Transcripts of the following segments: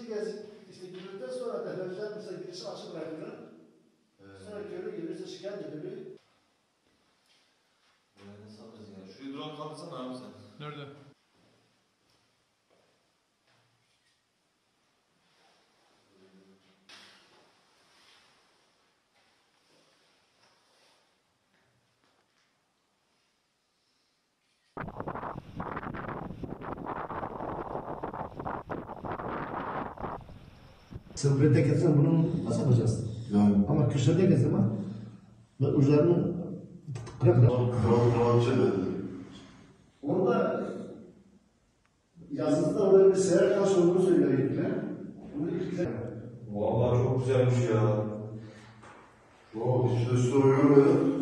kez işte girdikten sonra depremden mesela girişi açık bırakılır. Sonra köylü gelirse şikayet edilir. Ne sanırız ya? Şuraya drone kaldırsana abi sen. Nerede? Sen buraya tek etsen bunu nasıl yapacaksın? Yani. Ama köşede gezdim ha. Ve uçlarını kırak. Kral şey dedi. Orada yazısında orada bir seyahat taş olduğunu söylüyor ilgiler. Bunu ilgiler. Vallahi çok güzelmiş ya. O hiç de soru görmedim.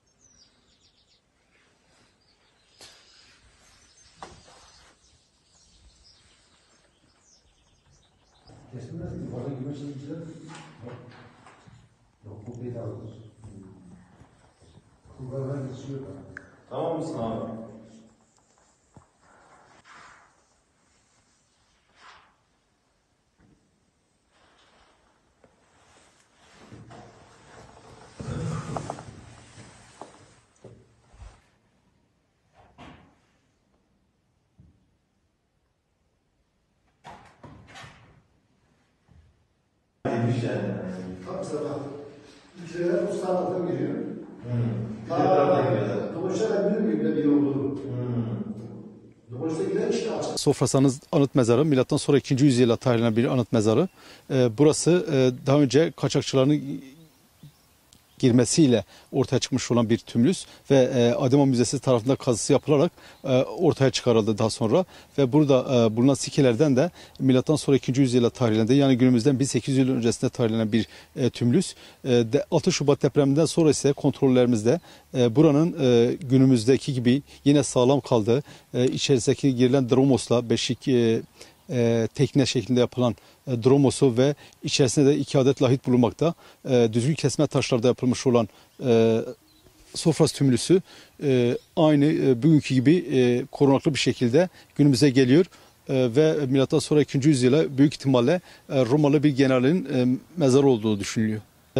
Kesinlikle yukarıda güneş ışıkçılar. Yok bu bir daha olur. Kullardan geçiyor. Tamam mısın abi? Demiş yani. Tam sabah. Ülkeler bu saatten geliyor. Doğuştan en büyük bir olduğu. Doğuşta giden işte açık. Sofrasanız anıt mezarı, milattan sonra 2. yüzyıla tarihlenen bir anıt mezarı. Burası daha önce kaçakçıların girmesiyle ortaya çıkmış olan bir tümlüs ve Adıyaman Müzesi tarafından kazısı yapılarak ortaya çıkarıldı daha sonra ve burada bulunan sikelerden de milattan sonra 2. yüzyıla tarihlendi. Yani günümüzden 1800 yıl öncesinde tarihlenen bir tümlüs. 6 Şubat depreminden sonra ise kontrollerimizde buranın günümüzdeki gibi yine sağlam kaldığı, içerisindeki girilen dromosla beşik tekne şeklinde yapılan dromosu ve içerisinde de 2 adet lahit bulunmakta. Düzgün kesme taşlarda yapılmış olan Sofras tümlüsü aynı bugünkü gibi korunaklı bir şekilde günümüze geliyor. Ve milattan sonra 2. yüzyıla büyük ihtimalle Romalı bir generalin mezarı olduğu düşünülüyor.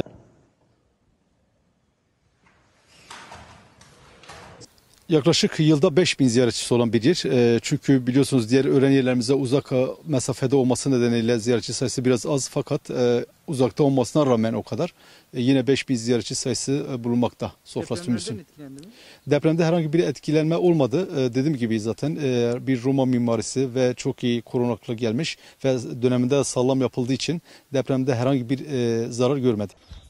Yaklaşık yılda 5000 ziyaretçisi olan bir yer. Çünkü biliyorsunuz diğer öğren yerlerimize uzak mesafede olması nedeniyle ziyaretçi sayısı biraz az fakat uzakta olmasına rağmen o kadar. Yine 5000 ziyaretçi sayısı bulunmakta Sofras tümlüsünün. Depremde herhangi bir etkilenme olmadı. Dediğim gibi zaten bir Roma mimarisi ve çok iyi korunaklı gelmiş ve döneminde sağlam yapıldığı için depremde herhangi bir zarar görmedi.